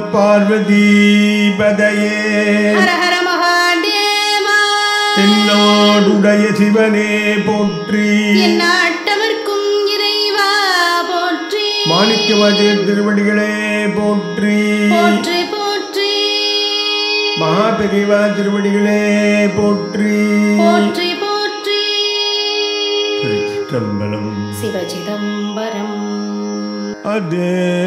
பார்வதி பதையே ஹர ஹர மகாதேவா. தென்னாடுடைய சிவனே போற்றி, எந்நாட்டவர்க்கும் இறைவா போற்றி. மாணிக்கவாசகர் திருவடிகளே போற்றி போற்றி போற்றி மகாபெரிவா திருவடிகளே போற்றி போற்றி போற்றி. திருச்சிற்றம்பலம். சிவசிதம்பரம். அது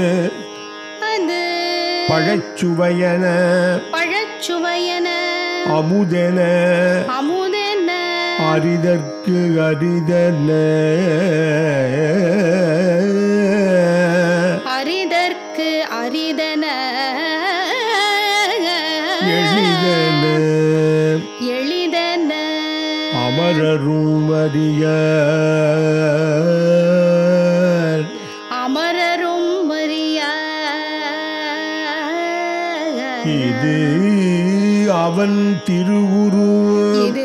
பழச்சுவையன பழச்சுவையன அமுதென அமுதென அரிதற்கு அரிதன அரிதற்கு அரிதன எளிதன எளிதன அமரரும் அறிய அமரரும் அறிய. இது அவன் திருவுரு, இது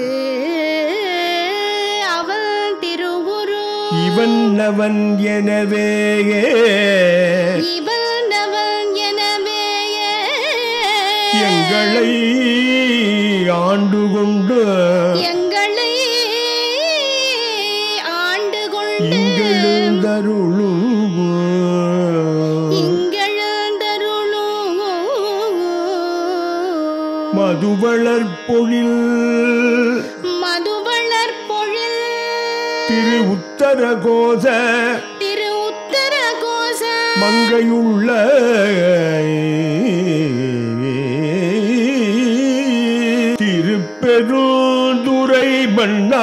அவன் திருவுரு. இவன் அவன் எனவே இவன் அவன் எனவே எங்களை ஆண்டு கொண்டு எங்களை ஆண்டு கொண்டு இங்கெழுந்தருளும் மதுவளர் பொழில் மதுவளர் பொழில் திரு உத்தரகோச திரு உத்தரகோச மங்கையுள்ள திருப்பெருந்துறை மன்னா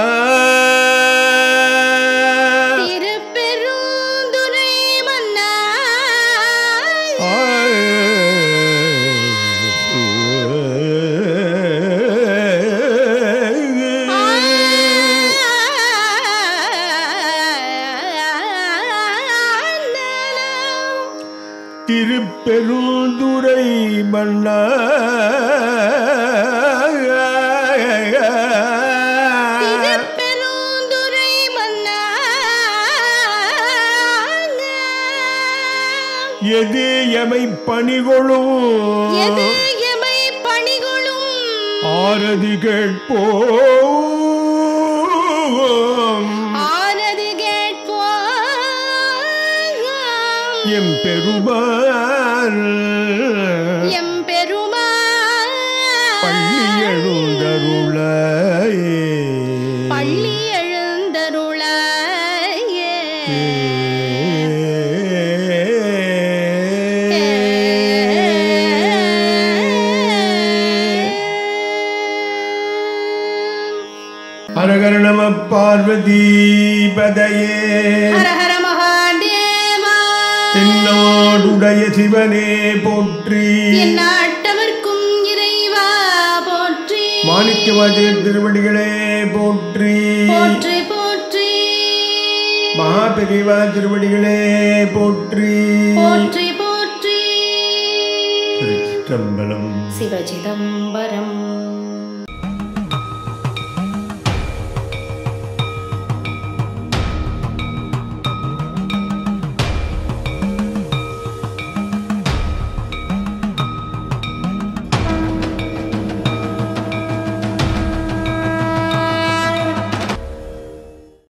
திருப்பெருந்துறை மன்னா திருப்பெருந்துறை மன்னா திருப்பெருந்துறை மன்னா எது எமை பணிகொளும் எது எமை பணிகொளும் ஆரதி கேட்போம் ஆனது கேட்போம் எம் பெருமான் எம் பெருமான் பள்ளி எழுந்தருள பள்ளி எழுந்தருள ஹரஹர நம பார்வதி பதையே ஹர ஹர மகாதேவா. தென்னாடுடைய சிவனே போற்றி, எந்நாட்டவர்க்கும் இறைவா போற்றி. மாணிக்கவாசகர் திருவடிகளே போற்றி போற்றி போற்றி மகாபெரிவா திருவடிகளே போற்றி போற்றி போற்றி. திருச்சிற்றம்பலம். சிவசிதம்பரம்.